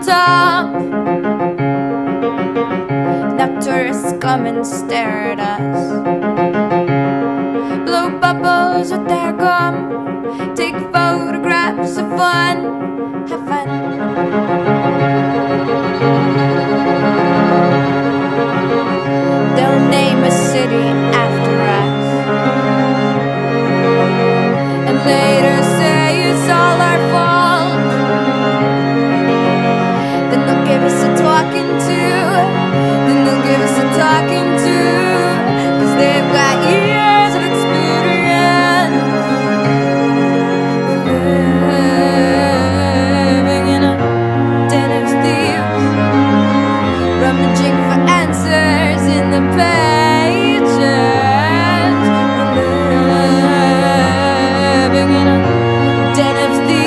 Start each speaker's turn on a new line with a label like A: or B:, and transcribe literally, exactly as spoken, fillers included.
A: top. Now tourists come and stare at us, blow bubbles with their gum, take photographs of fun, have fun. They'll name a city after us, and later say it's all our fault. Then they'll give us a talking to, then they'll give us a talking to, 'cause they've got years of experience. Living in a den of thieves, rummaging for answers in the pages. Living in a den of thieves.